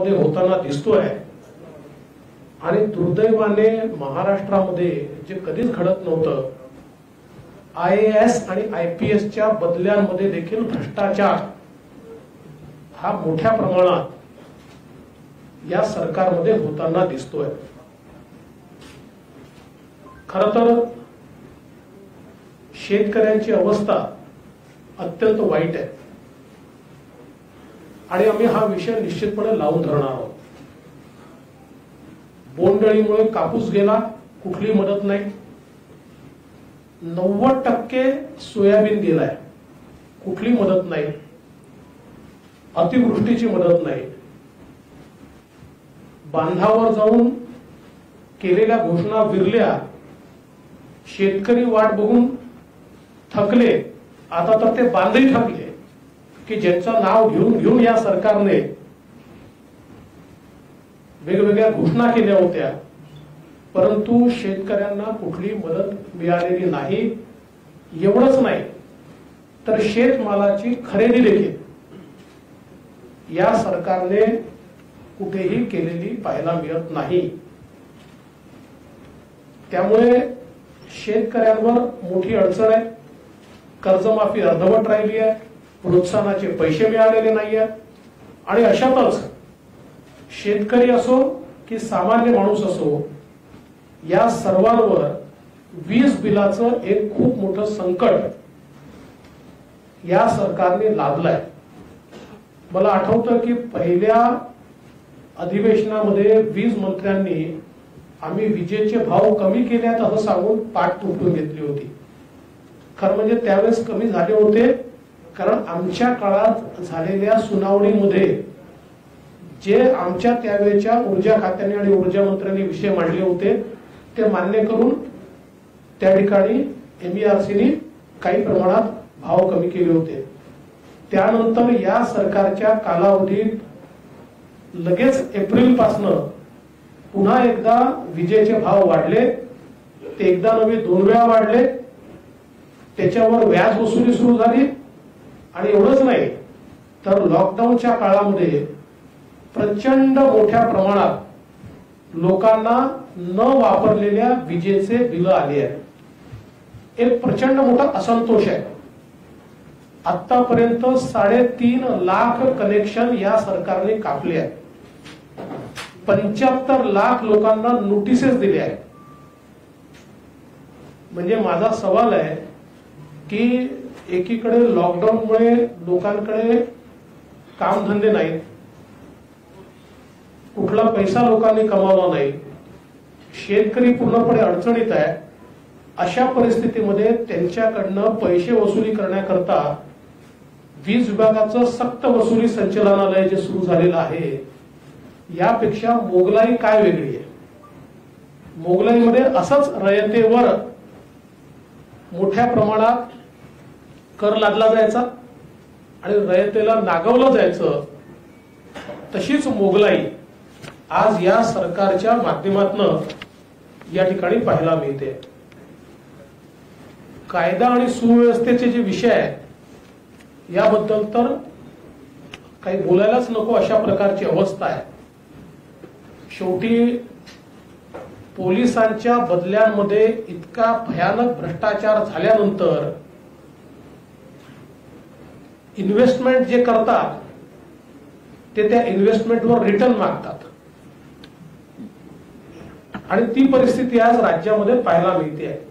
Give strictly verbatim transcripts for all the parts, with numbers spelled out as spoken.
होताना दिसतोय आणि दुर्दैवाने महाराष्ट्रामध्ये जे कधीच घडत नव्हतं, आय ए एस आणि आय पी एस च्या बदल्यांमध्ये देखील भ्रष्टाचार हा मोठ्या प्रमाणात या सरकारमध्ये होताना दिसतोय। खरं तर शेतकऱ्यांची अवस्था अत्यंत वाईट आहे आणि आम्ही हा विषय निश्चितपणे लावून धरणार आहोत। बोंडअळीमुळे कापूस गेला, कुठली मदत नाही। नव्वद टक्के सोयाबीन गेलाय, कुठली मदत नाही। अतिवृष्टीची मदत नाही। बांधावर जाऊन केलेल्या घोषणा विरल्या, शेतकरी वाट बघून थकले। आता तर ते बांधही थकले की ज्यांचं नाव घेऊन घेऊन या सरकारने वेगवेगळ्या घोषणा केल्या होत्या, परंतु शेतकऱ्यांना कुठली मदत मिळालेली नाही। एवढंच नाही तर शेतमालाची खरेदी देखील या सरकारने कुठेही केलेली पाहायला मिळत नाही। त्यामुळे शेतकऱ्यांवर मोठी अडचण आहे। कर्जमाफी अर्धवट राहिली आहे, प्रोत्साहनाचे पैसे मिळालेले नाही आहेत आणि अशातच शेतकरी असो की सामान्य माणूस असो, या सर्वांवर वीज बिलाचं एक खूप मोठं संकट या सरकारने लादलंय। मला आठवतं की पहिल्या अधिवेशनामध्ये वीज मंत्र्यांनी आम्ही विजेचे भाव कमी केल्यात असं सांगून पाठ तुटून घेतली होती। खरं म्हणजे त्यावेळेस कमी झाले होते कारण आमच्या काळात झालेल्या सुनावणीमध्ये जे आमच्या त्यावेळेच्या ऊर्जा खात्याने आणि ऊर्जा मंत्र्यांनी विषय मांडले होते ते मान्य करून त्या ठिकाणी एम ई आर सीने काही प्रमाणात भाव कमी केले होते। त्यानंतर या सरकारच्या कालावधीत लगेच एप्रिल पासून पुन्हा एकदा विजेचे भाव वाढले। ते एकदा नव्हे दोन वेळा वाढले। त्याच्यावर व्याज वसुली सुरू झाली आणि एवढंच नाही तर लॉकडाऊनच्या काळामध्ये प्रचंड मोठ्या प्रमाणात लोकांना न वापरलेल्या विजेचे बिल आले आहेत। एक प्रचंड मोठा असंतोष आहे। आतापर्यंत साडेतीन लाख कनेक्शन या सरकारने कापले आहेत। पंच्याहत्तर लाख लोकांना नोटिसेस दिल्या आहेत। म्हणजे माझा सवाल आहे की एकीकडे लॉकडाऊनमुळे लोकांकडे कामधंदे नाहीत, कुठला पैसा लोकांनी कमावला नाही, शेतकरी पूर्णपणे अडचणीत आहे। अशा परिस्थितीमध्ये त्यांच्याकडनं पैसे वसुली करण्याकरता वीज विभागाचं सक्त वसुली संचालनालय जे सुरू झालेलं आहे, यापेक्षा मोगलाई काय वेगळी आहे? मोगलाईमध्ये असंच रयतेवर मोठ्या प्रमाणात कर लादला जायचा आणि रयतेला नागवलं जायचं। तशीच मोगलाई आज या सरकारच्या माध्यमातून या ठिकाणी पाहायला मिळते। कायदा आणि सुव्यवस्थेचे जे विषय आहेत याबद्दल तर काही बोलायलाच नको, अशा प्रकारची अवस्था आहे। शेवटी पोलिसांच्या बदल्यांमध्ये इतका भयानक भ्रष्टाचार झाल्यानंतर इन्व्हेस्टमेंट जे करतात ते त्या इन्व्हेस्टमेंटवर रिटर्न मागतात आणि ती परिस्थिती आज राज्यामध्ये पाहायला मिळते आहे।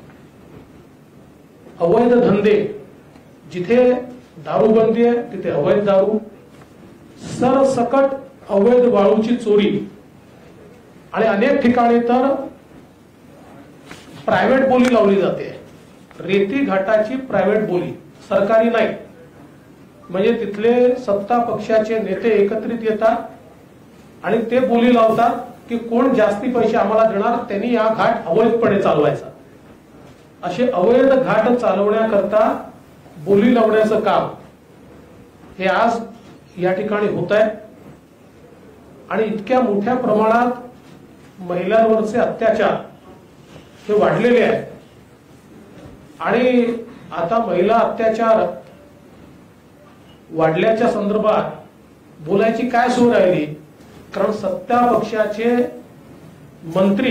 अवैध धंदे, जिथे दारूबंदी आहे तिथे अवैध दारू, सरसकट अवैध वाळूची चोरी आणि अनेक ठिकाणी तर प्रायव्हेट बोली लावली जाते। रेती घाटाची प्रायव्हेट बोली, सरकारी नाही। म्हणजे तिथले सत्ता पक्षाचे नेते एकत्रित येतात आणि ते बोली लावतात की कोण जास्ती पैसे आम्हाला देणार त्यांनी हा घाट अवैधपणे चालवायचा। असे अवैध घाट चालवण्याकरता बोली लावण्याचं काम हे आज या ठिकाणी होत आहे आणि इतक्या मोठ्या प्रमाणात महिलांवरचे अत्याचार हे वाढलेले आहेत। आणि आता महिला अत्याचार वाढल्याच्या संदर्भात बोलायची काय सोय राहिली? कारण सत्ता पक्षाचे मंत्री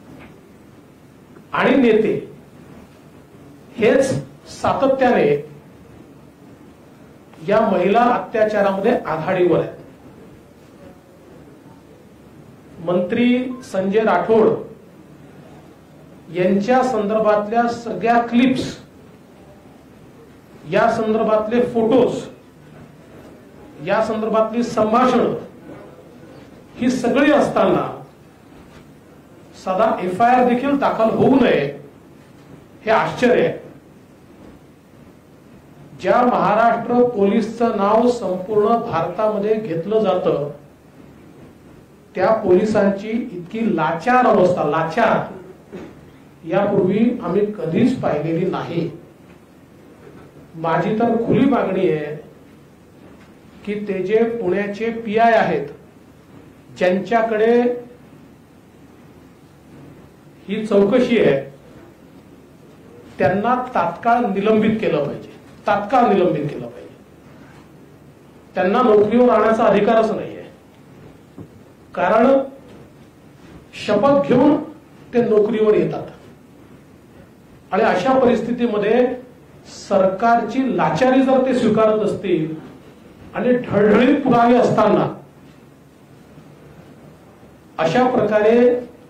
आणि नेते हेच सातत्याने या महिला अत्याचारामध्ये आघाडीवर आहेत. मंत्री संजय राठोड यांच्या संदर्भातल्या सगळ्या क्लिप्स, या संदर्भातले फोटोज, या संदर्भातली संभाषणं ही सगळी असताना साधा एफ आय आर देखील दाखल होऊ नये हे आश्चर्य आहे. ज्या महाराष्ट्र पोलीसचं नाव संपूर्ण भारतामध्ये घेतलं जातं त्या पोलिसांची इतकी लाचार अवस्था, लाचार यापूर्वी आम्ही कधीच पाहिलेली नाही. माझी तर खुली मागणी आहे की ते जे पुण्याचे पी आय आहेत ज्यांच्याकडे ही चौकशी आहे त्यांना तात्काळ निलंबित केलं पाहिजे, तात्काळ निलंबित केलं पाहिजे. त्यांना नोकरीवर राहण्याचा अधिकारच नाहीये. कारण शपथ घेऊन ते नोकरीवर येतात आणि अशा परिस्थितीमध्ये सरकारची लाचारी जर ते स्वीकारत असतील आणि ढळढळीत पुरावे असताना अशा प्रकारे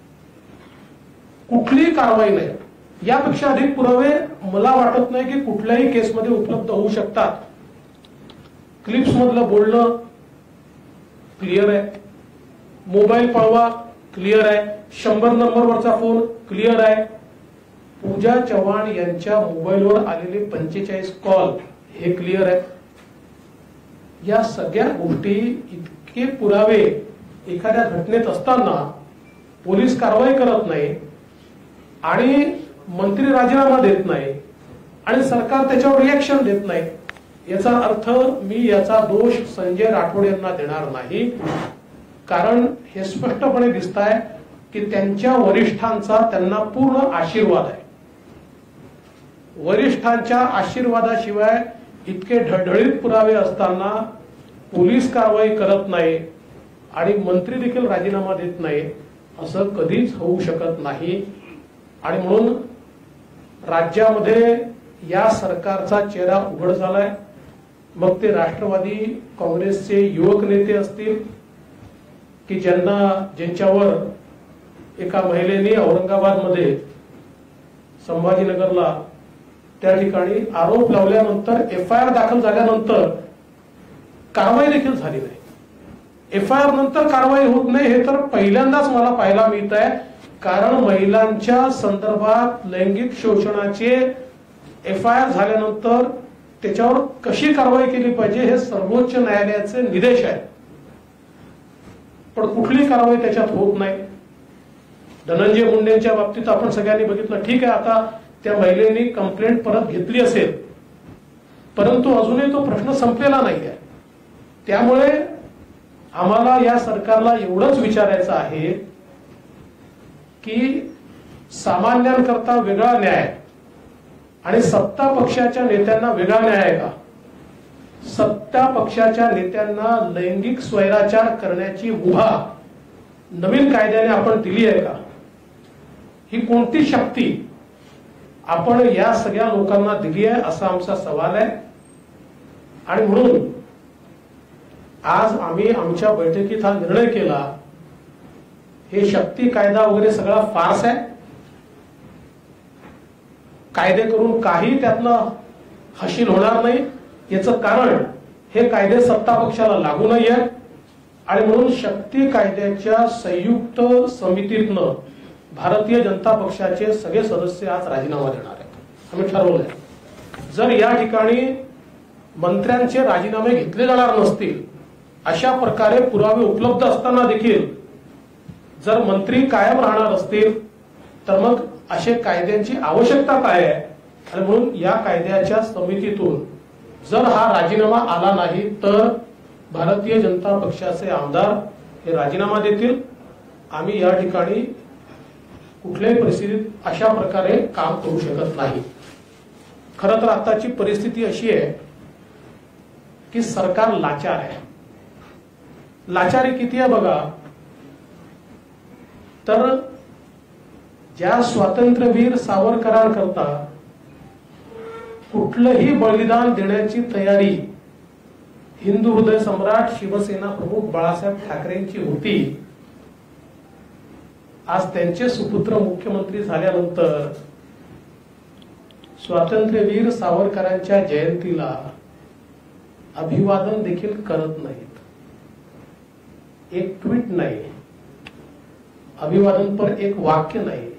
कुठलीही कारवाई नाही, यापेक्षा अधिक पुरावे मला वाटत नाही की कुठल्याही केसमध्ये उपलब्ध होऊ शकतात. क्लिप्स मधलं बोलणं क्लिअर आहे, मोबाईल पळवा क्लिअर आहे, शंभर नंबरवरचा फोन क्लिअर आहे, पूजा चव्हाण यांच्या मोबाईलवर आलेले पंचेचाळीस कॉल हे क्लिअर आहे. या सगळ्या गोष्टी, इतके पुरावे एखाद्या घटनेत असताना पोलीस कारवाई करत नाही आणि मंत्री राजीनामा देत नाही आणि सरकार त्याच्यावर रिएक्शन देत नाही, याचा अर्थ मी याचा दोष संजय राठोड यांना देणार नाही. कारण हे स्पष्टपणे दिसत आहे की त्यांच्या वरिष्ठांचा त्यांना पूर्ण आशीर्वाद आहे. वरिष्ठांच्या आशीर्वादाशिवाय इतके ढळढळीत पुरावे असताना पोलीस कारवाई करत नाही आणि मंत्री देखील राजीनामा देत नाही, असं कधीच होऊ शकत नाही. आणि म्हणून राज्यामध्ये या सरकारचा चेहरा उघड झालाय. मग ते राष्ट्रवादी काँग्रेसचे युवक नेते असतील की ज्यांना ज्यांच्यावर एका महिलेने औरंगाबादमध्ये संभाजीनगरला त्या ठिकाणी आरोप लावल्यानंतर एफ आय आर दाखल झाल्यानंतर कारवाई देखील झाली नाही. एफ आय आर नंतर कारवाई होत नाही हे तर पहिल्यांदाच मला पाहायला मिळत आहे. कारण महिलांच्या संदर्भात लैंगिक शोषणाचे एफ आय आर झाल्यानंतर त्याच्यावर कशी कारवाई केली पाहिजे हे सर्वोच्च न्यायालयाचे निर्देश आहेत, पण कुठली कारवाई त्याच्यात होत नाही. धनंजय मुंडेंच्या बाबतीत आपण सगळ्यांनी बघितलं, ठीक आहे आता त्या महिलेने कंप्लेंट परत घेतली असेल, परंतु अजूनही तो प्रश्न संपलेला नाही आहे. त्यामुळे आम्हाला या सरकारला एवढंच विचारायचं आहे की सामान्यांकरता वेगळा न्याय आणि सत्ता पक्षाच्या नेत्यांना वेगळा न्याय आहे का? सत्ता पक्षाच्या नेत्यांना लैंगिक स्वैराचार करण्याची मुभा नवीन कायद्याने आपण दिली आहे का? ही कोणती शक्ती आपण या सगळ्या लोकांना दिली आहे असा आमचा सवाल आहे. आणि म्हणून आज आम्ही आमच्या बैठकीत हा निर्णय केला, हे शक्ती कायदा वगैरे सगळा फार्स आहे. कायदे करून काही त्यातनं हासिल होणार नाही. याचं कारण हे कायदे सत्ता पक्षाला लागू नाही आहेत आणि म्हणून शक्ती कायद्याच्या संयुक्त समितीतनं भारतीय जनता पक्षाचे सगळे सदस्य आज राजीनामा देणार आहेत. आम्ही ठरवलंय जर या ठिकाणी मंत्र्यांचे राजीनामे घेतले जाणार नसतील, अशा प्रकारे पुरावे उपलब्ध असताना देखील जर मंत्री कायम राहणार असतील तर मग अशा कायद्यांची आवश्यकता काय आहे. आणि म्हणून या कायद्याच्या समितीतून जर हा राजीनामा आला नाही तर भारतीय जनता पक्षाचे आमदार हे राजीनामा देतील. आम्ही या ठिकाणी कुठल्याही परिस्थितीत अशा प्रकारे काम करू शकत नाही. खरं तर आताची परिस्थिती अशी आहे की सरकार लाचार आहे. लाचारी किती आहे बघा. तर ज्या स्वातंत्र्यवीर सावरकरांकरता कुठलंही बलिदान देण्याची तयारी हिंदू हृदय सम्राट शिवसेना प्रमुख बाळासाहेब ठाकरेंची होती, आज त्यांचे सुपुत्र मुख्यमंत्री झाल्यानंतर स्वातंत्र्यवीर सावरकरांच्या जयंतीला अभिवादन देखील करत नाहीत. एक ट्विट नाही, अभिवादन पर एक वाक्य नाही.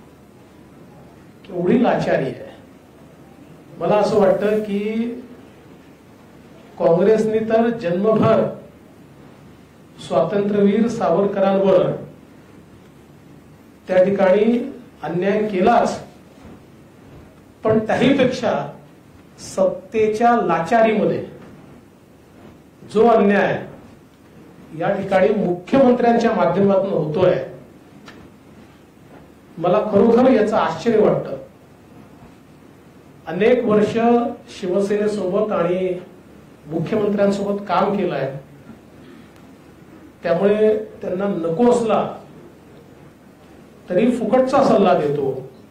एवढी लाचारी आहे. मला असं वाटतं की काँग्रेसने तर जन्मभर स्वातंत्र्यवीर सावरकरांवर त्या ठिकाणी अन्याय केलाच, पण त्याहीपेक्षा सत्तेच्या लाचारीमध्ये जो अन्याय या ठिकाणी मुख्यमंत्र्यांच्या माध्यमातून होतोय, मला खरोखर याचं आश्चर्य वाटतं. अनेक वर्ष शिवसेनेसोबत आणि मुख्यमंत्र्यांसोबत काम केलंय, त्यामुळे त्यांना नको असला तरी फुकटचा सल्ला देतो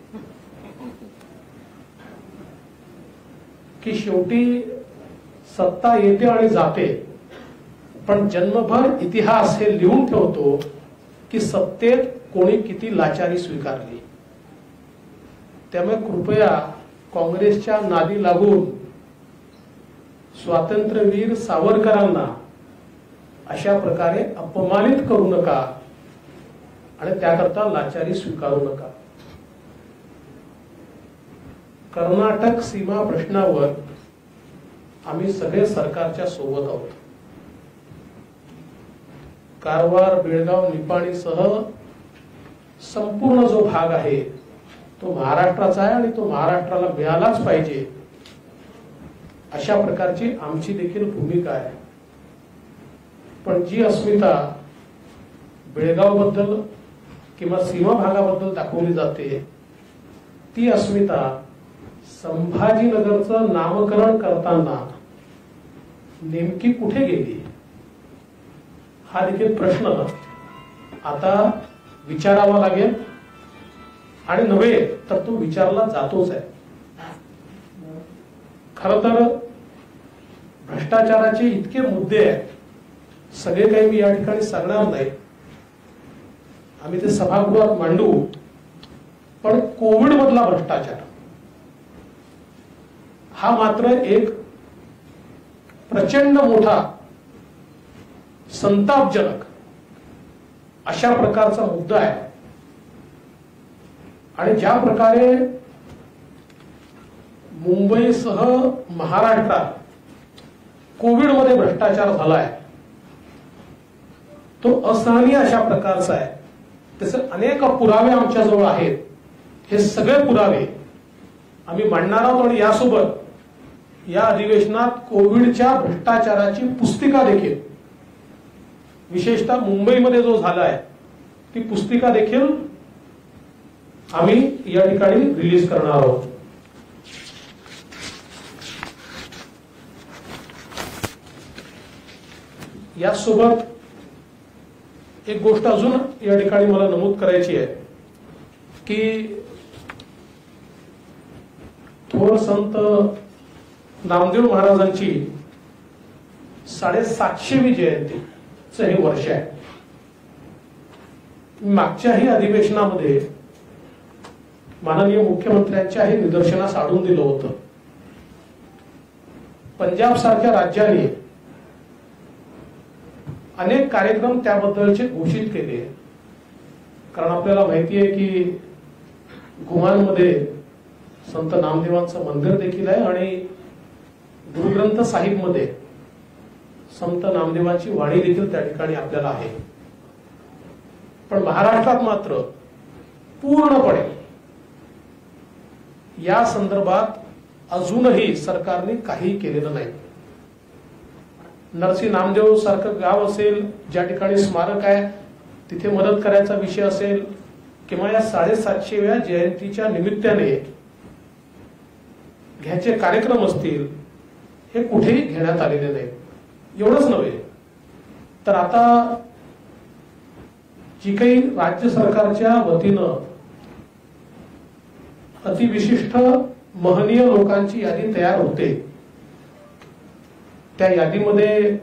की शेवटी सत्ता येते आणि जाते, पण जन्मभर इतिहास हे लिहून ठेवतो की सत्तेत कोणी किती लाचारी स्वीकारली. त्यामुळे कृपया काँग्रेसच्या नादी लागून स्वातंत्र्यवीर सावरकरांना अशा प्रकारे अपमानित करू नका आणि त्याकरता लाचारी स्वीकारू नका. कर्नाटक सीमा प्रश्नावर आम्ही सगळे सरकारच्या सोबत आहोत. कारवार, बेळगाव, निपाणीसह संपूर्ण जो भाग आहे तो महाराष्ट्राचा आहे आणि तो महाराष्ट्राला मिळालाच पाहिजे, अशा प्रकारची आमची देखील भूमिका आहे. पण जी अस्मिता बेळगाव बद्दल किंवा सीमा भागाबद्दल दाखवली जाते, ती अस्मिता संभाजीनगरचं नामकरण करताना नेमकी कुठे गेली, हा देखील प्रश्न आता विचारावा लागेल. आणि नव्हे तर तो विचारला जातोच आहे. खर तर भ्रष्टाचाराचे इतके मुद्दे आहेत, सगळे काही मी या ठिकाणी सांगणार नाही, आम्ही ते सभागृहात मांडू. पण कोविड मधला भ्रष्टाचार हा मात्र एक प्रचंड मोठा संतापजनक अशा प्रकारचा मुद्दा आहे. आणि ज्या प्रकारे मुंबईसह महाराष्ट्रात कोविडमध्ये भ्रष्टाचार झालाय तो असहनीय अशा प्रकारचा आहे. तसे अनेक पुरावे आमच्याजवळ आहेत. हे सगळे पुरावे आम्ही मांडणार आहोत आणि यासोबत या अधिवेशनात कोविडच्या भ्रष्टाचाराची पुस्तिका देखील, विशेषतः मुंबईमध्ये जो झालाय, ती पुस्तिका देखील आम्ही या ठिकाणी रिलीज करणार आहोत. यासोबत एक गोष्ट अजून या ठिकाणी मला नमूद करायची आहे की थोर संत नामदेव महाराजांची साडेसातशेवी जयंतीचं हे वर्ष आहे. मागच्याही अधिवेशनामध्ये माननीय मुख्यमंत्र्यांच्या हे निदर्शनास आणून दिलं होतं. पंजाब सारख्या राज्याने अनेक कार्यक्रम त्याबद्दलचे घोषित केले. कारण आपल्याला माहिती आहे की गुमानमध्ये संत नामदेवांचं मंदिर देखील आहे आणि गुरुग्रंथ साहिब मध्ये संत नामदेवांची वाणी देखील त्या ठिकाणी आपल्याला आहे. पण महाराष्ट्रात मात्र पूर्णपणे या संदर्भात अजूनही सरकारने काही केलेलं नाही. नरसी नामदेव सारखं गाव असेल, ज्या ठिकाणी स्मारक आहे तिथे मदत करायचा विषय असेल, किंवा या साडेसातशेव्या जयंतीच्या निमित्ताने घ्यायचे कार्यक्रम असतील, हे कुठेही घेण्यात आलेले नाही. एवढंच नव्हे तर आता जी काही राज्य सरकारच्या वतीनं अतिविशिष्ट महनीय लोकांची यादी तयार होते, त्या यादीमध्ये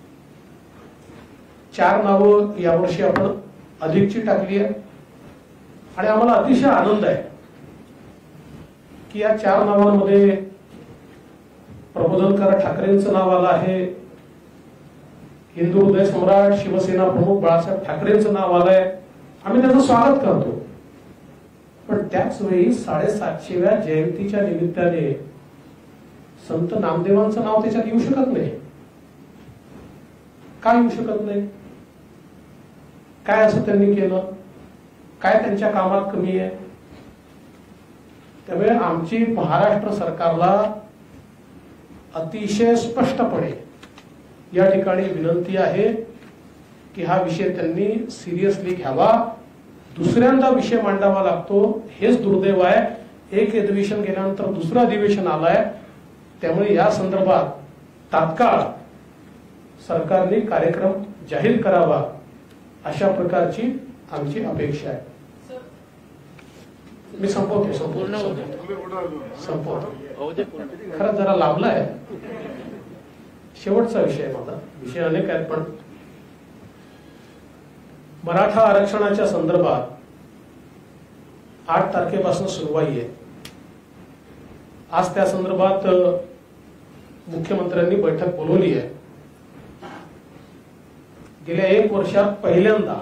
चार नावं यावर्षी आपण अधिकची टाकली आहे आणि आम्हाला अतिशय आनंद आहे की या चार नावांमध्ये प्रबोधनकार ठाकरेंचं नाव आलं आहे, हिंदू हृदय सम्राट शिवसेना प्रमुख बाळासाहेब ठाकरेंचं नाव आलंय. आम्ही त्याचं स्वागत करतो. पण त्याच वेळी साडेसातशेव्या जयंतीच्या निमित्ताने संत नामदेवांचं नाव त्याच्यात येऊ शकत नाही. काय येऊ शकत नाही? काय असं त्यांनी केलं? काय त्यांच्या कामात कमी आहे? त्यामुळे आमची महाराष्ट्र सरकारला अतिशय स्पष्टपणे या ठिकाणी विनंती आहे की हा विषय त्यांनी सिरियसली घ्यावा. दुसऱ्यांदा विषय मांडावा लागतो, हेच दुर्दैव आहे. एक अधिवेशन गेल्यानंतर दुसरं अधिवेशन आलंय. त्यामुळे या संदर्भात तात्काळ सरकारने कार्यक्रम जाहीर करावा अशा प्रकारची आमची अपेक्षा आहे. मी संपवते संपूर्ण संपवतो. खरं जरा लाभलाय. शेवटचा विषय आहे माझा. विषय अनेक आहेत, पण मराठा आरक्षणाच्या संदर्भात आठ तारखेपासून सुरुवाई आहे. आज त्या संदर्भात मुख्यमंत्र्यांनी बैठक बोलवली आहे. गेल्या एक वर्षात पहिल्यांदा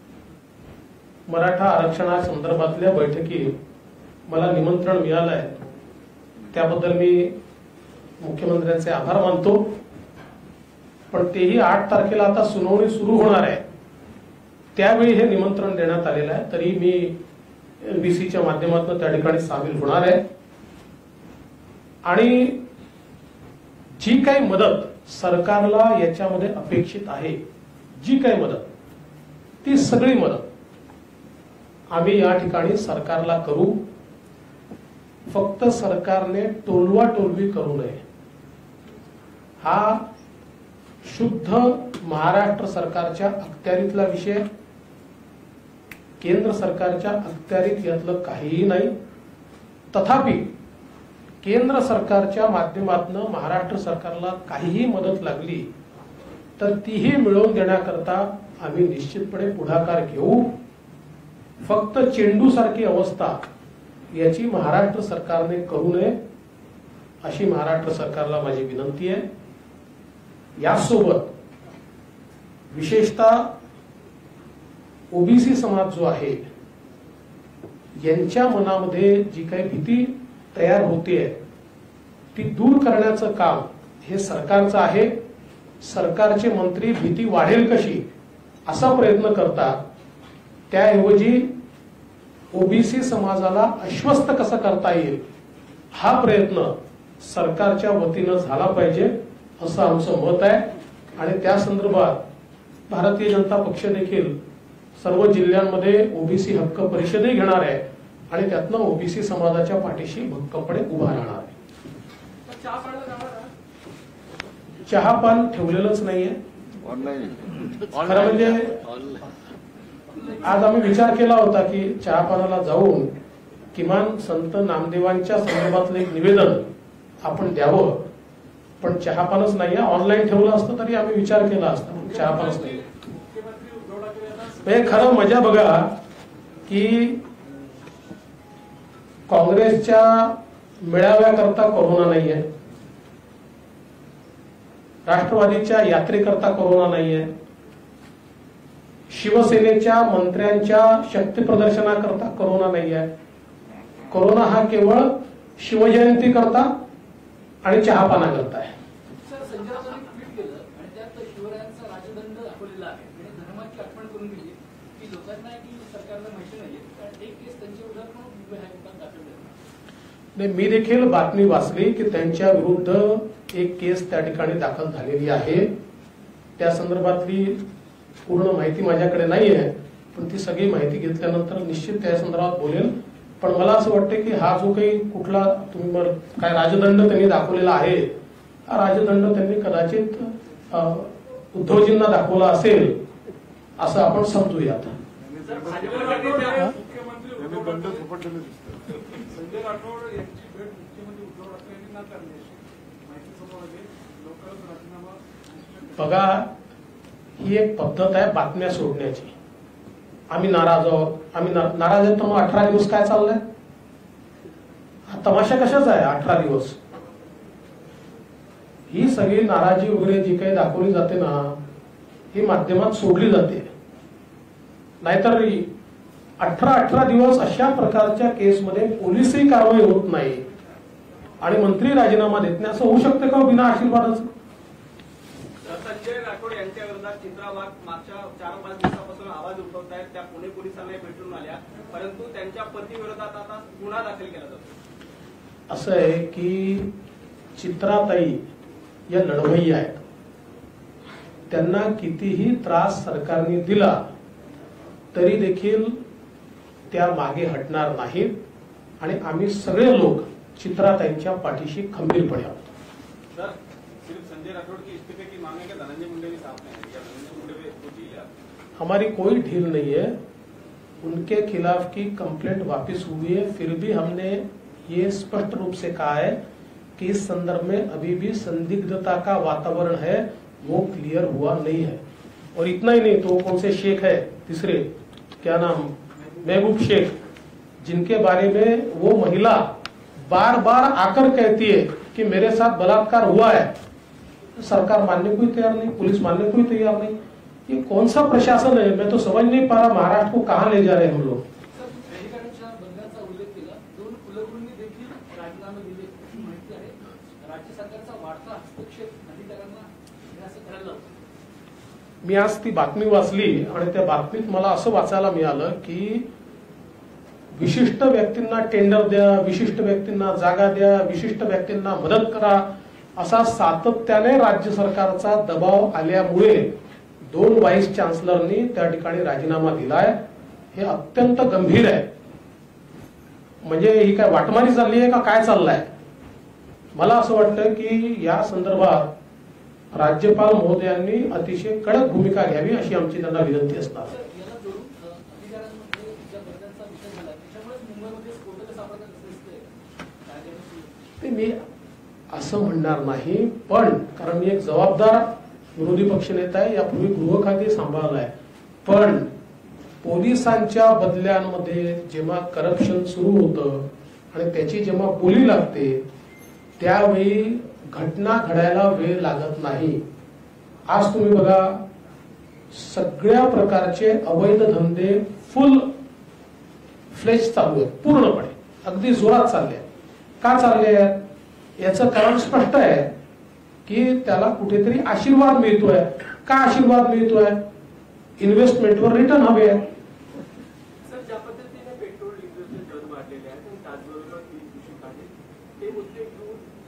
मराठा आरक्षणा संदर्भातल्या बैठकीत मला निमंत्रण मिळालं आहे. त्याबद्दल मी मुख्यमंत्र्यांचे आभार मानतो. पण तेही आठ तारखेला आता सुनावणी सुरू होणार आहे, त्यावेळी हे निमंत्रण देण्यात आलेलं आहे. तरी मी एनबीसीच्या माध्यमातून त्या ठिकाणी सामील होणार आहे. आणि जी काही मदत सरकारला याच्यामध्ये अपेक्षित आहे, जी काही मदत, ती सगळी मदत आम्ही या ठिकाणी सरकारला करू. फक्त सरकारने टोलवा टोलवी करू नये. हा शुद्ध महाराष्ट्र सरकारच्या अखत्यारीतला विषय, केंद्र सरकारच्या अखत्यारीत यातलं काहीही नाही. तथापि केंद्र सरकारच्या माध्यमातून महाराष्ट्र सरकारला काहीही मदत लागली तर तीही मिळवून देण्याकरता आम्ही निश्चितपणे पुढाकार घेऊ. फक्त चेंडू सारखी अवस्था याची महाराष्ट्र सरकारने करू नये अशी महाराष्ट्र सरकारला माझी विनंती आहे. यासोबत विशेषतः ओबीसी समाज जो आहे यांच्या मनामध्ये जी काही भीती तयार होते ती दूर करण्याचं काम हे सरकारचं आहे. सरकारचे मंत्री भीती वाढेल कशी असा प्रयत्न करतात, त्याऐवजी ओबीसी समाजाला आश्वस्त कसं करता येईल हा प्रयत्न सरकारच्या वतीनं झाला पाहिजे असं आमचं मत आहे. आणि त्या संदर्भात भारतीय जनता पक्ष देखील सर्व जिल्ह्यांमध्ये ओबीसी हक्क परिषदही घेणार आहे आणि त्यातनं ओबीसी समाजाच्या पाठीशी भक्कमपणे उभा राहणार आहे. चहापान ठेवलेलंच नाहीये. खरं म्हणजे आज आम्ही विचार केला होता की चहापानाला जाऊन किमान संत नामदेवांच्या संदर्भातलं एक निवेदन आपण द्यावं, पण चहापानच नाही. ऑनलाईन ठेवलं असतं तरी आम्ही विचार केला असता, चहापानच नाही. हे खरं मजा बघा की काँग्रेसच्या मेळाव्याकरता कोरोना नाहीये, राष्ट्रवादीच्या यात्रेकरता कोरोना नाहीये, शिवसेनेच्या मंत्र्यांच्या शक्ती प्रदर्शनाकरता कोरोना नाहीये. कोरोना हा केवळ शिवजयंती करता आणि चहापाना करता आहे. मी देखील बातमी वाचली की त्यांच्या विरुद्ध एक केस त्या ठिकाणी दाखल झालेली आहे. त्या संदर्भातली पूर्ण माहिती माझ्याकडे नाही आहे, पण ती सगळी माहिती घेतल्यानंतर निश्चित त्या संदर्भात बोलेल. पण मला असं वाटतं की हा जो काही कुठला तुम्ही काय राजदंड त्यांनी दाखवलेला आहे, हा राजदंड त्यांनी कदाचित उद्धवजींना दाखवला असेल असं आपण समजूयात. संजय राठोड यांची भेट मुख्यमंत्री उद्धव ठाकरे यांनी नाकारली माहिती समोर आली. लवकरच राजीनामा. बघा, ही एक पद्धत आहे बातम्या सोडण्याची. आम्ही नाराज आहोत, आम्ही नाराज आहेत, तर मग अठरा दिवस काय चाललंय? हा तमाशा कशाचा आहे अठरा दिवस? ही सगळी नाराजी वगैरे जी काही दाखवली जाते ना, ही माध्यमात सोडली जाते. नाहीतर अठरा अठरा दिवस अशा प्रकारच्या केसमध्ये पोलिसही कारवाई होत नाही आणि मंत्री राजीनामा देत नाही, असं होऊ शकतं का बिना आशीर्वादाचं? संजय राठोड यांच्या विरोधात चित्रा वाघ मागच्या चार पाच दिवसापासून आवाज उठवत आहेत. त्या पुणे पोलिसांना भेटून आल्या, परंतु त्यांच्या पती विरोधात आता गुन्हा दाखल केला जातो. असं आहे की चित्राताई या लढवय्या आहेत, त्यांना कितीही त्रास सरकारने दिला तरी देखील त्या मागे हटणार नाहीत आणि आम्ही सगळे लोक चित्राताईंच्या पाठीशी खंबीरपणे आहोत. सर, सिर्फ संजय राठौड़ की इस्तीफे की मांग है कि धनंजय मुंडे भी साथ में है? या धनंजय मुंडे पे कुछ ही है? हमारी कोई ढील नहीं है. उनके खिलाफ की कंप्लेंट वापस हुई है. फिर भी हमने ये स्पष्ट रूप से कहा है कि इस संदर्भ में अभी भी संदिग्धता का वातावरण है, वो क्लियर हुआ नहीं है. और इतना ही नहीं तो कौन से शेख है तीसरे, क्या नाम, महबूब शेख, जिनके बारे में वो महिला बार बार आकर कहती है कि मेरे साथ बलात्कार हुआ है, सरकार मानने को ही तैयार नहीं, पुलिस मानने को ही तैयार नहीं. ये कौन सा प्रशासन है? मैं तो समझ नहीं पा रहा महाराष्ट्र को कहाँ ले जा रहे हैं हम लोग. मी आज ती बातमी वाचली आणि त्या बातमीत मला असं वाचायला मिळालं की विशिष्ट व्यक्तींना टेंडर द्या, विशिष्ट व्यक्तींना जागा द्या, विशिष्ट व्यक्तींना मदत करा, असा सातत्याने राज्य सरकारचा दबाव आल्यामुळे दोन व्हाईस चान्सलरनी त्या ठिकाणी राजीनामा दिलाय. हे अत्यंत गंभीर आहे. म्हणजे ही काय वाटमारी चालली आहे का काय चाललंय? मला असं वाटतं की या संदर्भात राज्यपाल महोदयांनी अतिशय कडक भूमिका घ्यावी अशी आमची त्यांना विनंती असणार. ते मी असं म्हणणार नाही, पण कारण मी एक जबाबदार विरोधी पक्षनेता आहे, यापूर्वी गृह खाते सांभाळलं आहे. पण पोलिसांच्या बदल्यांमध्ये जेव्हा करप्शन सुरू होतं आणि त्याची जेव्हा बोली लागते त्यावेळी घटना घडायला वेळ लागत नाही. आज तुम्ही बघा, सगळ्या प्रकारचे अवैध धंदे फुल फ्लेज चालू आहेत, पूर्णपणे अगदी जोरात चालले आहेत. का चालले आहेत? याचं कारण स्पष्ट आहे की त्याला कुठेतरी आशीर्वाद मिळतोय. का आशीर्वाद मिळतोय? इन्व्हेस्टमेंटवर रिटर्न हवे आहे. सर, ज्या पद्धतीने पेट्रोल डिझेलचे दर वाढलेले आहेत आणि त्याचबरोबर कृषी खाते ते मुद्दे घेऊन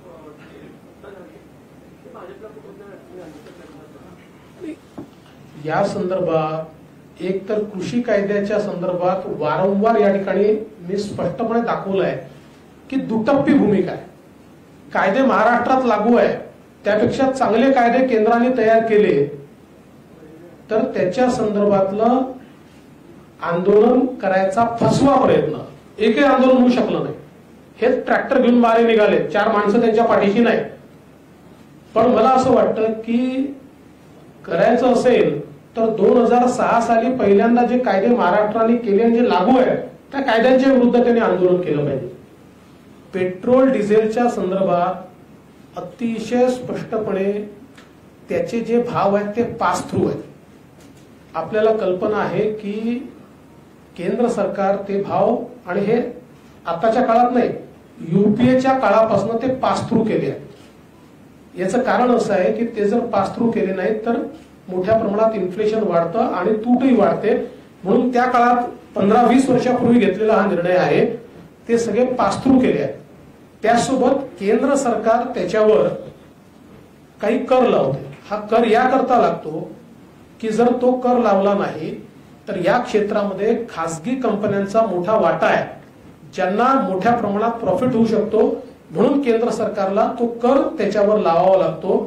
या संदर्भात एक तर कृषी कायद्याच्या संदर्भात वारंवार या ठिकाणी मी स्पष्टपणे दाखवलंय की दुटप्पी भूमिका आहे. कायदे महाराष्ट्रात लागू आहे, त्यापेक्षा चांगले कायदे केंद्राने तयार केले तर त्याच्या संदर्भातलं आंदोलन करायचा फसवा प्रयत्न एकही आंदोलन होऊ शकलं नाही. हे ट्रॅक्टर घेऊन मारे निघाले, चार माणसं त्यांच्या पाठीशी नाही. पण मला असं वाटतं की करायचं असेल तर दोन हजार सहा साली पहिल्यांदा जे कायदे महाराष्ट्राने केले आणि जे लागू आहे त्या कायद्यांच्या विरुद्ध त्यांनी आंदोलन केलं पाहिजे. पेट्रोल डिझेलच्या संदर्भात अतिशय स्पष्टपणे त्याचे जे भाव आहेत ते पास थ्रू आहेत. आपल्याला कल्पना आहे की केंद्र सरकार ते भाव, आणि हे आताच्या काळात नाही, युपीएच्या काळापासून ते पास थ्रू केले आहेत. याचं कारण असं आहे की ते जर पास थ्रू केले नाहीत तर मोठ्या प्रमाणात इन्फ्लेशन वाढतं आणि तूटही वाढते. म्हणून त्या काळात पंधरा वीस वर्षापूर्वी घेतलेला हा निर्णय आहे, ते सगळे पास थ्रू केले आहेत. त्यासोबत केंद्र सरकार त्याच्यावर काही कर लावते. हा कर याकरता लागतो की जर तो कर लावला नाही तर या क्षेत्रामध्ये खासगी कंपन्यांचा मोठा वाटा आहे, ज्यांना मोठ्या प्रमाणात प्रॉफिट होऊ शकतो. म्हणून केंद्र सरकारला तो कर त्याच्यावर लावावा लागतो.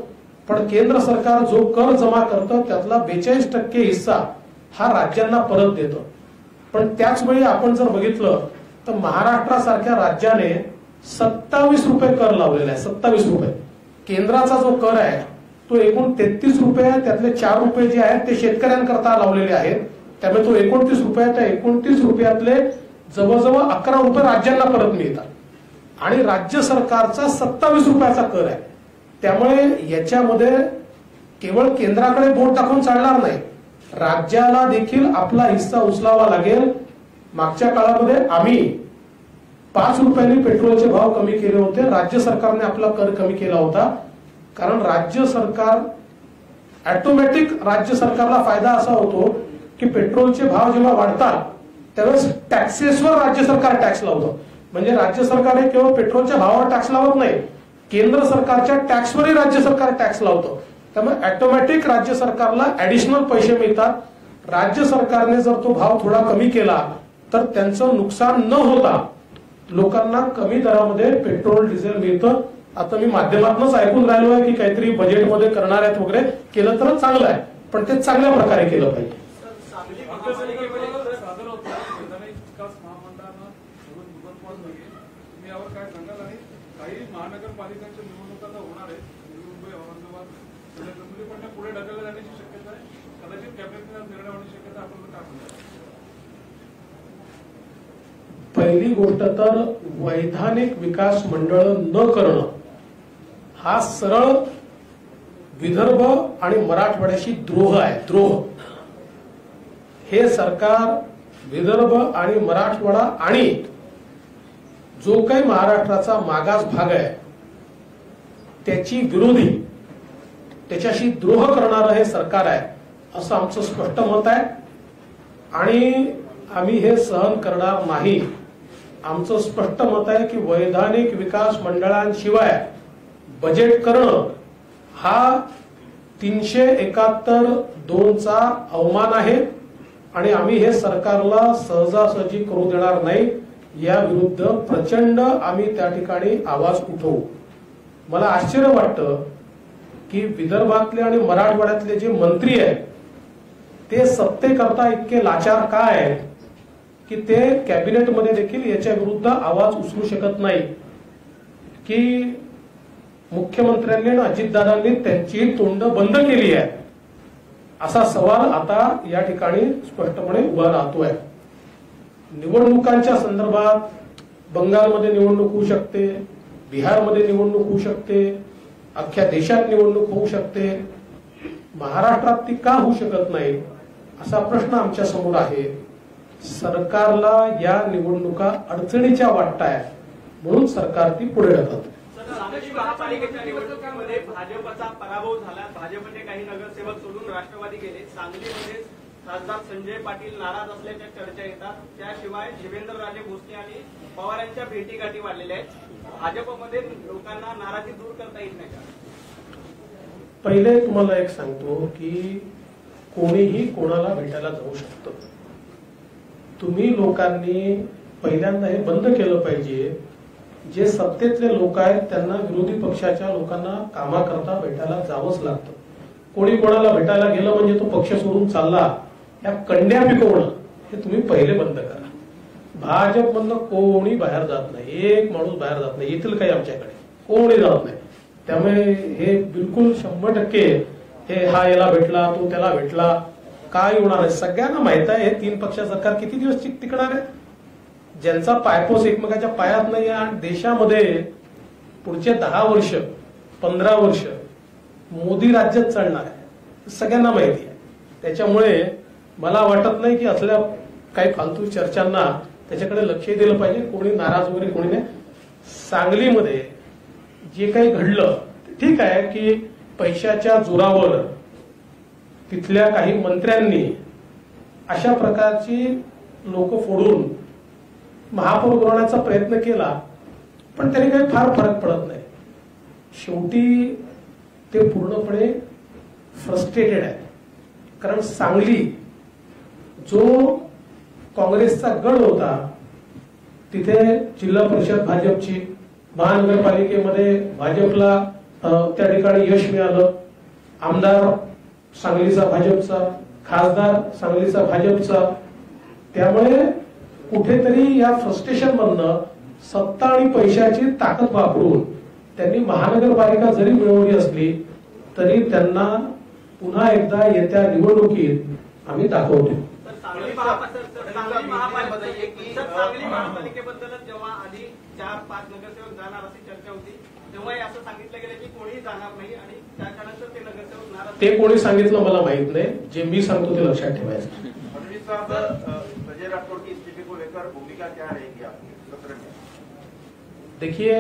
पण केंद्र सरकार जो कर जमा करतं त्यातला बेचाळीस टक्के हिस्सा हा राज्यांना परत देतं. पण त्याच वेळी आपण जर बघितलं तर महाराष्ट्रासारख्या राज्याने सत्तावीस रुपये कर लावलेला आहे. सत्तावीस रुपये केंद्राचा जो कर आहे तो एकूण तेहतीस रुपये आहे. त्यातले चार रुपये जे आहेत ते शेतकऱ्यांकरता लावलेले आहेत. त्यामुळे तो एकोणतीस रुपये त्या एकोणतीस रुपयातले जवळजवळ अकरा रुपये राज्यांना परत मिळतात आणि राज्य सरकारचा सत्तावीस रुपयाचा कर आहे. त्यामुळे याच्यामध्ये केवळ केंद्राकडे बोट टाकून चालणार नाही, राज्याला देखील आपला हिस्सा उचलावा लागेल. मागच्या काळामध्ये आम्ही पाच रुपयांनी पेट्रोलचे भाव कमी केले होते. राज्य सरकारने आपला कर कमी केला होता. कारण राज्य सरकार ऑटोमॅटिक राज्य सरकारला फायदा असा होतो की पेट्रोलचे भाव जेव्हा वाढतात त्यावेळेस टॅक्सेसवर राज्य सरकार टॅक्स लावतं. म्हणजे राज्य सरकारने केवळ पेट्रोलच्या भावावर टॅक्स लावत नाही, केंद्र सरकारच्या टॅक्सवरही राज्य सरकार टॅक्स लावतं. त्यामुळे ऑटोमॅटिक राज्य सरकारला ऍडिशनल पैसे मिळतात. राज्य सरकारने जर तो भाव थोडा कमी केला तर त्यांचं नुकसान न होता लोकांना कमी दरामध्ये पेट्रोल डिझेल मिळतं. आता मी माध्यमातूनच ऐकून राहिलो आहे की काहीतरी बजेटमध्ये करणार आहेत वगैरे, केलं तर चांगलं आहे, पण ते चांगल्या प्रकारे केलं पाहिजे. सादर होता विकास महामंडळानं धरून मुदतवाढ झाली. तुम्ही यावर काय सांगाल? आणि काही महानगरपालिकांच्या निवडणुका तर होणार आहेत, नवी मुंबई, औरंगाबाद, पण पुढे ढकलल्या जाण्याची शक्यता आहे. कदाचित कॅबिनेटने निर्णय होण्याची शक्यता आपण काय म्हणतो? पहिली गोष्ट तर वैधानिक विकास मंडळ न करणं हा सरळ विदर्भ आणि मराठवाड्याशी द्रोह आहे. द्रोह हे सरकार विदर्भ आणि मराठवाडा आणि जो काही महाराष्ट्राचा मागास भाग आहे त्याची विरोधी, त्याच्याशी द्रोह करणारं हे सरकार आहे असं आमचं स्पष्ट मत आहे आणि आम्ही हे सहन करणार नाही. आमचं स्पष्ट मत आहे की वैधानिक विकास मंडळांशिवाय बजेट करणं हा तीनशे एकाहत्तर दोनचा अवमान आहे आणि आम्ही हे सरकारला सहजासहजी करू देणार नाही. या विरुद्ध प्रचंड आम्ही त्या ठिकाणी आवाज उठवू. मला आश्चर्य वाटतं की विदर्भातले आणि मराठवाड्यातले जे मंत्री आहेत ते सत्तेकरता इतके लाचार का आहेत की ते कॅबिनेटमध्ये देखील याच्या विरुद्ध आवाज उचलू शकत नाही. की मुख्यमंत्र्यांनी आणि अजितदादांनी त्यांची तोंड बंद केली आहे असा सवाल आता या ठिकाणी स्पष्टपणे उभा राहतोय. निवडणुकांच्या संदर्भात बंगालमध्ये निवडणूक होऊ शकते, बिहारमध्ये निवडणूक होऊ शकते, अख्ख्या देशात निवडणूक होऊ शकते, महाराष्ट्रात ती का होऊ शकत नाही असा प्रश्न आमच्या समोर आहे. सरकारला या निवडणुका अडचणीच्या वाटताय म्हणून सरकार ती पुढे ढकलते. सांगली महापालिकेच्या निवडणुकीमध्ये भाजपचा पराभव झाला. भाजपचे काही नगरसेवक सोडून राष्ट्रवादी गेले. सांगलीमध्ये खासदार संजय पाटील नाराज असल्याच्या चर्चा येतात. त्याशिवाय शिवेंद्रराजे भोसले आणि पवार यांच्या भेटीगाठी वाढलेल्या आहेत. भाजपमध्ये लोकांना नाराजी दूर करता येत नाही का? पहिले तुम्हाला एक सांगतो की कोणीही कोणाला भेटायला जाऊ शकतं. तुम्ही लोकांनी पहिल्यांदा हे बंद केलं पाहिजे. जे सत्तेतले लोक आहेत त्यांना विरोधी पक्षाच्या लोकांना कामाकरता भेटायला जावंच लागतं. कोणी कोणाला भेटायला गेलं म्हणजे तो पक्ष सोडून चालला, या कंड्या पिकवणं हे तुम्ही पहिले बंद करा. भाजपमधनं कोणी बाहेर जात नाही, एक माणूस बाहेर जात नाही. येथील काही आमच्याकडे कोणी जात नाही. त्यामुळे हे बिलकुल शंभर टक्के हे हा याला भेटला तो त्याला भेटला काय होणार आहे. सगळ्यांना माहित आहे हे तीन पक्ष सरकार किती दिवस टिकणार आहे. ज्यांचा पायपोस एकमेकाच्या पायात नाही आणि देशामध्ये पुढचे दहा वर्ष पंधरा वर्ष मोदी राज्यात चालणार आहे सगळ्यांना माहिती आहे. त्याच्यामुळे मला वाटत नाही की असल्या काही फालतू चर्चांना त्याच्याकडे लक्ष दिलं पाहिजे. कोणी नाराज वगैरे कोणी नाही. सांगलीमध्ये जे काही घडलं ठीक आहे की पैशाच्या जोरावर तिथल्या काही मंत्र्यांनी अशा प्रकारची लोक फोडून महापौर बनवण्याचा प्रयत्न केला, पण त्याने काही फार फरक पडत नाही. शेवटी ते पूर्णपणे फ्रस्ट्रेटेड आहे. कारण सांगली जो काँग्रेसचा गड होता तिथे जिल्हा परिषद भाजपची, महानगरपालिकेमध्ये भाजपला त्या ठिकाणी यश मिळालं, आमदार सांगलीचा भाजपचा, खासदार सांगलीचा भाजपचा. त्यामुळे कुठेतरी या फ्रस्ट्रेशन मधनं सत्ता आणि पैशाची ताकद वापरून त्यांनी महानगरपालिका जरी मिळवली असली तरी त्यांना पुन्हा एकदा येत्या निवडणुकीत आम्ही दाखवतो. सांगली महापालिकेबद्दलच जेव्हा आधी चार पाच नगरसेवक जाणार अशी चर्चा होती तेव्हा असं सांगितलं गेलं की कोणीही जाणार नाही आणि त्याच्यानंतर ते नगरसेवक नाराज. ते कोणी सांगितलं मला माहित नाही. जे मी सांगतो ते लक्षात ठेवायचं. संजय राठौड़ की इस्तीफे को लेकर भूमिका क्या रहेगी आपकी सत्र में? देखिए,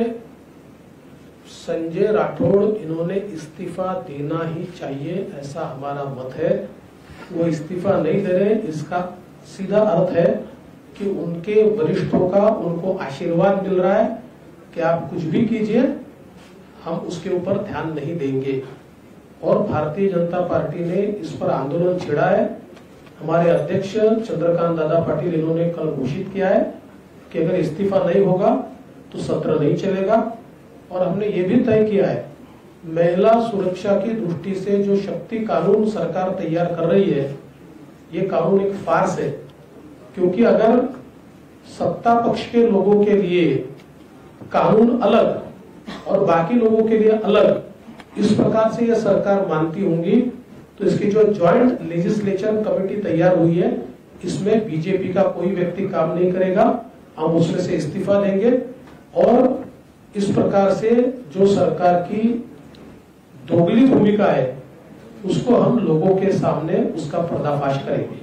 संजय राठौड़ इन्होंने इस्तीफा देना ही चाहिए ऐसा हमारा मत है. वो इस्तीफा नहीं दे रहे, इसका सीधा अर्थ है कि उनके वरिष्ठों का उनको आशीर्वाद मिल रहा है कि आप कुछ भी कीजिए, हम उसके ऊपर ध्यान नहीं देंगे. और भारतीय जनता पार्टी ने इस पर आंदोलन छेड़ा है. हमारे अध्यक्ष चंद्रकांत दादा पाटिल इन्होंने कल घोषित किया है कि अगर इस्तीफा नहीं होगा तो सत्र नहीं चलेगा. और हमने ये भी तय किया है, महिला सुरक्षा की दृष्टि से जो शक्ति कानून सरकार तैयार कर रही है, ये कानून एक फार्स है. क्योंकि अगर सत्ता पक्ष के लोगों के लिए कानून अलग और बाकी लोगों के लिए अलग इस प्रकार से यह सरकार मानती होंगी तो इसकी जो ज्वाइंट लेजिस्लेचर कमेटी तैयार हुई है इसमें बीजेपी का कोई व्यक्ति काम नहीं करेगा. हम उसमें से इस्तीफा देंगे और इस प्रकार से जो सरकार की दोगली भूमिका है उसको हम लोगों के सामने उसका पर्दाफाश करेंगे.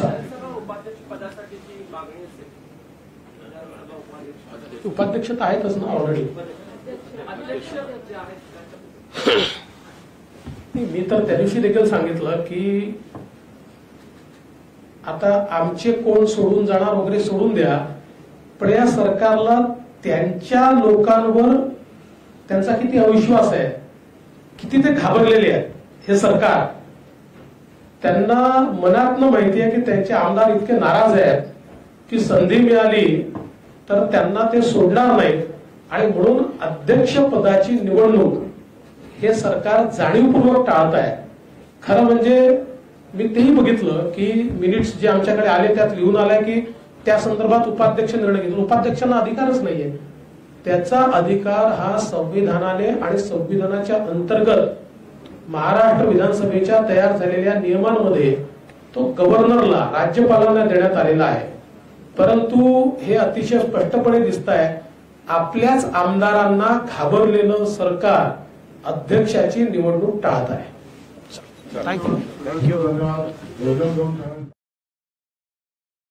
उपाध्यक्ष तर आहेतच ना ऑलरेडी. मी तर त्या दिवशी देखील सांगितलं की आता आमचे कोण सोडून जाणार वगैरे सोडून द्या, पण या सरकारला त्यांच्या लोकांवर त्यांचा किती अविश्वास आहे, किती ते घाबरलेले आहेत हे सरकार. त्यांना मनातनं माहिती आहे की त्यांचे आमदार इतके नाराज आहेत की संधी मिळाली तर त्यांना ते सोडणार नाहीत आणि म्हणून अध्यक्ष पदाची निवडणूक हे सरकार जाणीवपूर्वक टाळत आहे. खरं म्हणजे मी तेही बघितलं की मिनिट्स जे आमच्याकडे आले त्यात लिहून आलाय की त्या संदर्भात उपाध्यक्ष निर्णय घेतला. उपाध्यक्षांना अधिकारच नाहीये. त्याचा अधिकार हा संविधानाने आणि संविधानाच्या अंतर्गत महाराष्ट्र विधानसभेच्या तयार झालेल्या नियमांमध्ये तो गव्हर्नरला, राज्यपालांना देण्यात आलेला आहे. परंतु हे अतिशय स्पष्टपणे दिसत आहे आपल्याच आमदारांना घाबरलेलं सरकार अध्यक्षाची निवडणूक टाळत आहे. थँक्यू. धन्यवाद.